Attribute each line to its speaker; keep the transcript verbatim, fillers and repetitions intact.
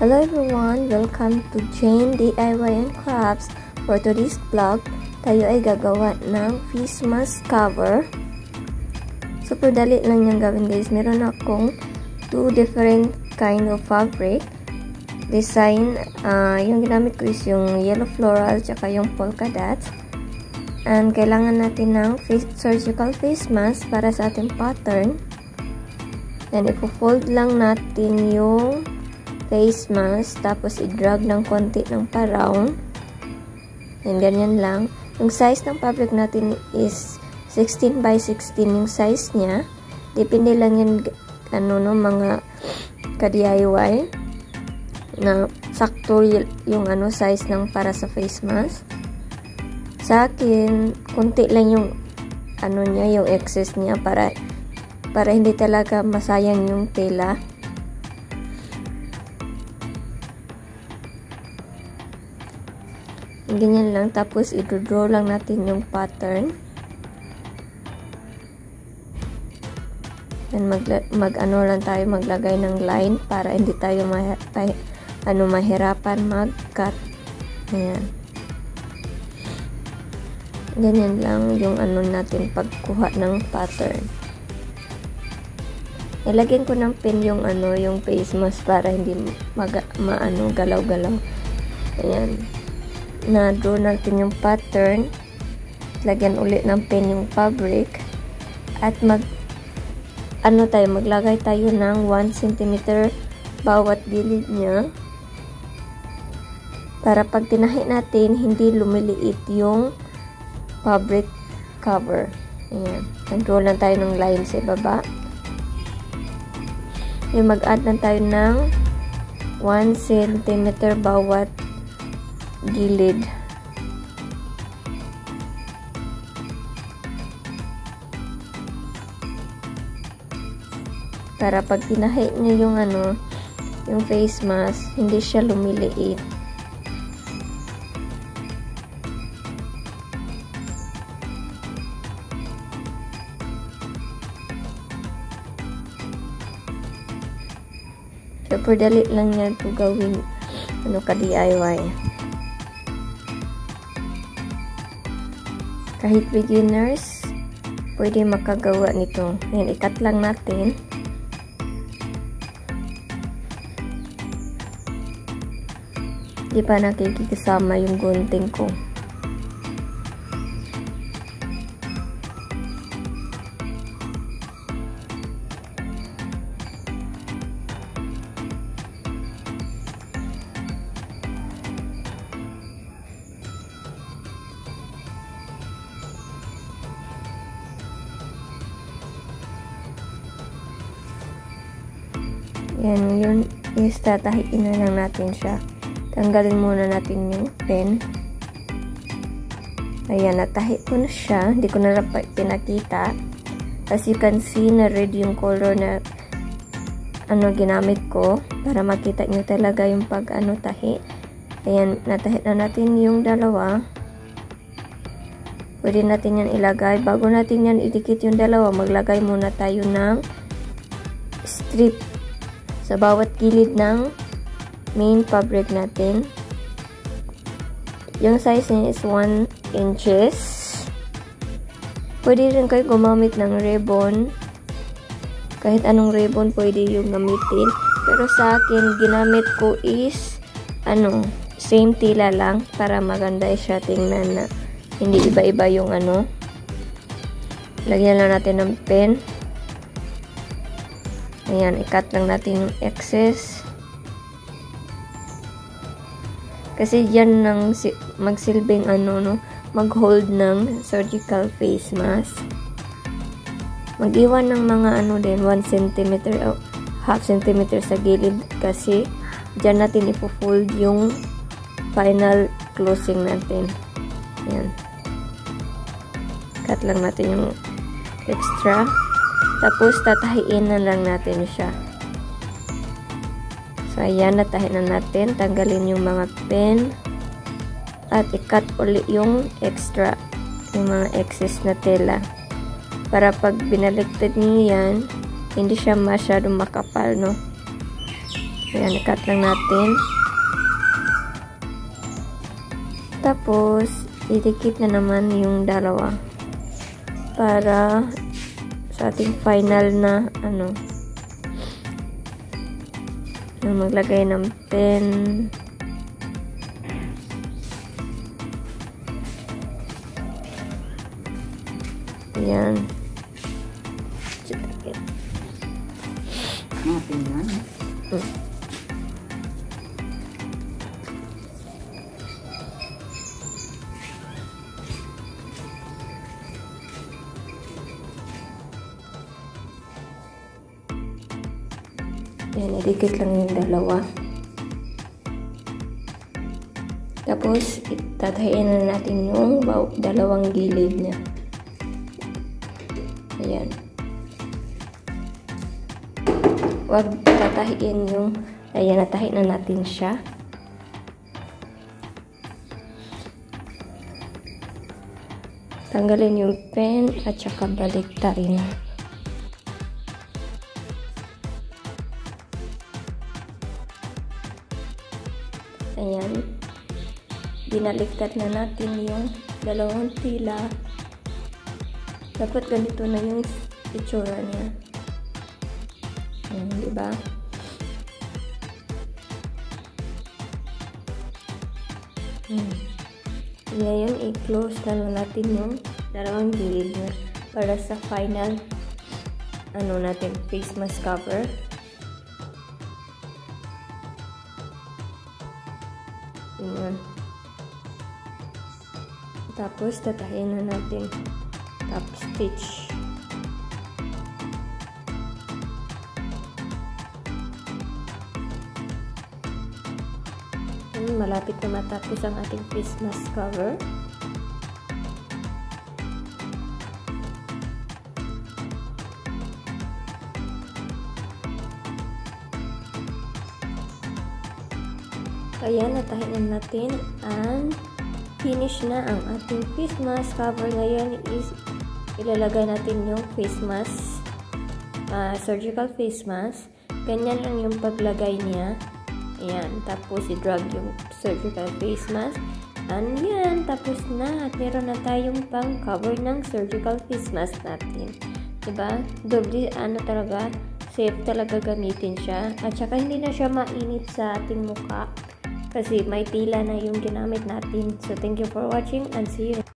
Speaker 1: Hello everyone! Welcome to Jane D I Y and Crafts. For today's vlog, tayo ay gagawa ng face mask cover. Super dali lang yung gawin guys. Meron akong two different kind of fabric. Design, uh, yung ginamit ko is yung yellow floral tsaka yung polka dots. And kailangan natin ng face, surgical face mask para sa ating pattern. And ipo-fold lang natin yung face mask, tapos i-drag ng konti ng pa-round. And ganyan lang. Yung size ng fabric natin is sixteen by sixteen yung size niya. Depende lang yan, ano no, mga ka-D I Y na sakto yung ano size ng para sa face mask. Sa akin, konti lang yung ano niya, yung excess niya para para hindi talaga masayang yung tela. Ganyan lang, tapos i-draw lang natin yung pattern. And mag, mag ano lang tayo, maglagay ng line para hindi tayo ma, pa, ano, mahirapan mag-cut. Ayan. Ganyan lang yung ano natin pagkuha ng pattern. Ilagyan ko ng pin yung ano, yung face mask para hindi mag, maano, galaw-galaw. Ayan. Na-draw natin yung pattern. Lagyan ulit ng pin yung fabric. At mag, ano tayo, maglagay tayo ng one centimeter bawat gilid niya. Para pag tinahi natin, hindi lumiliit yung fabric cover. Ayan. Draw lang tayo ng line sa ibaba. Yung mag-add lang tayo ng one centimeter bawat gilid. Para pag tinahi niyo yung ano, yung face mask, hindi siya lumiliit. Super dali lang yan to gawin ano ka D I Y. Kahit beginners, pwede makagawa nito. Ayan, ikat lang natin. Di pa nakikisama yung gunting ko. Yan, yun is tatahiin na lang natin siya. Tanggalin muna natin yung pen. Ayan, natahi ko na siya. Hindi ko na lang pinakita. As you can see, na red yung color na ano ginamit ko. Para makita nyo talaga yung pag ano tahi. Ayan, natahi na natin yung dalawa. Pwede natin yan ilagay. Bago natin yan idikit yung dalawa, maglagay muna tayo ng strip sa bawat gilid ng main fabric natin. Yung size niya is one inches. Pwede rin kayo gumamit ng ribbon. Kahit anong ribbon pwede yung gamitin. Pero sa akin, ginamit ko is ano, same tila lang para maganda siya tingnan na hindi iba-iba yung ano. Lagyan lang natin ng pen. Ayan, i-cut lang natin yung excess. Kasi yan nang magsilbing ano, no, mag-hold ng surgical face mask. Mag-iwan ng mga ano din, one centimeter o half centimeter sa gilid kasi dyan natin ipo-fold yung final closing natin. Ayan. Cut lang natin yung extra. Tapos, tatahiin na lang natin siya. So, ayan, natahin na natin. Tanggalin yung mga pen. At i-cut ulit yung extra. Yung mga excess na tela. Para pag binaliktad niyo yan, hindi siya masyadong makapal, no? Ayan, i-cut lang natin. Tapos, idikit na naman yung dalawa para sa ating final na ano na maglagay ng pen. Ayan.
Speaker 2: Mga tingnan.
Speaker 1: Hmm. Yan, idikit lang yung dalawa. Tapos, itatahiin na natin yung dalawang gilid niya. Ayan. Huwag tatahiin yung, ayan, natahi na natin siya. Tanggalin yung pen at saka baliktarin. Ayan, binaliktad na natin yung dalawang tila. Dapat ganito na yung itsura niya. Ayan, diba? Hmm. Ngayon, i-close na lang natin yung dalawang gilid niya para sa final ano natin, face mask cover. Ayan. Tapos, tatahin na natin top stitch. Ayan, malapit na matapos ang ating face mask cover. Ayan, natahin natin and finish na ang ating face mask cover. Ngayon is ilalagay natin yung face mask, uh, surgical face mask. Ganyan lang yung paglagay niya. Ayan, tapos i-drag yung surgical face mask. And yan, tapos na. At meron na tayong pang cover ng surgical face mask natin. Diba? Doble, ano talaga, safe talaga gamitin siya. At saka hindi na siya mainit sa ating mukha. Kasi may tila na yung ginamit natin. So, thank you for watching and see you.